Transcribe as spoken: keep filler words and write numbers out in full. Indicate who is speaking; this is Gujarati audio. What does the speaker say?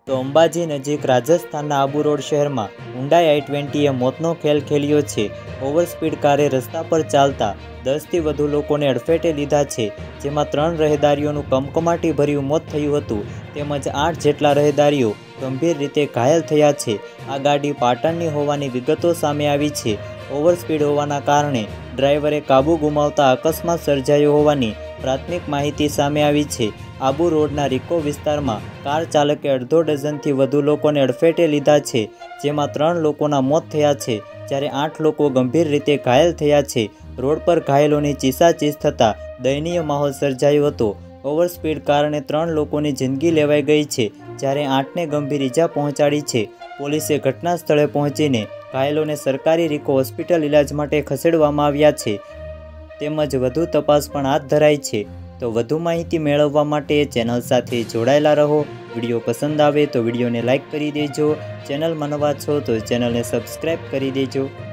Speaker 1: તો અંબાજી નજીક રાજસ્થાનના આબુ રોડ શહેરમાં હુન્ડાઈ આઈ ટ્વેન્ટીએ મોતનો ખેલ ખેલ્યો છે। ઓવર સ્પીડ કારે રસ્તા પર ચાલતા દસથી વધુ લોકોને અડફેટે લીધા છે, જેમાં ત્રણ રહેદારીઓનું કમકમાટી ભર્યું મોત થયું હતું, તેમજ આઠ જેટલા રહેદારીઓ ગંભીર રીતે ઘાયલ થયા છે। આ ગાડી પાટણની હોવાની વિગતો સામે આવી છે। ઓવર સ્પીડ હોવાના કારણે ડ્રાઈવરે કાબુ ગુમાવતા અકસ્માત સર્જાયો હોવાની પ્રાથમિક માહિતી સામે આવી છે। આબુ રોડના રિકો વિસ્તારમાં કાર ચાલકે અડધો ડઝનથી વધુ લોકોને અડફેટે લીધા છે, જેમાં ત્રણ લોકોના મોત થયા છે, જ્યારે આઠ લોકો ગંભીર રીતે ઘાયલ થયા છે। રોડ પર ઘાયલોની ચીસાચીસ થતાં દયનીય માહોલ સર્જાયો હતો। ઓવર સ્પીડ કારણે ત્રણ લોકોની જિંદગી લેવાઈ ગઈ છે, જ્યારે આઠને ગંભીર ઈજા પહોંચાડી છે। પોલીસે ઘટના સ્થળે પહોંચીને ઘાયલોને સરકારી રિકો હોસ્પિટલ ઇલાજ માટે ખસેડવામાં આવ્યા છે, તેમજ વધુ તપાસ પણ હાથ ધરાઈ છે। તો વધુ માહિતી મેળવવા માટે ચેનલ સાથે જોડાયેલા રહો। વિડીયો પસંદ આવે તો વિડીયોને લાઇક કરી દેજો। ચેનલમાં નવા છો તો ચેનલને સબસ્ક્રાઈબ કરી દેજો।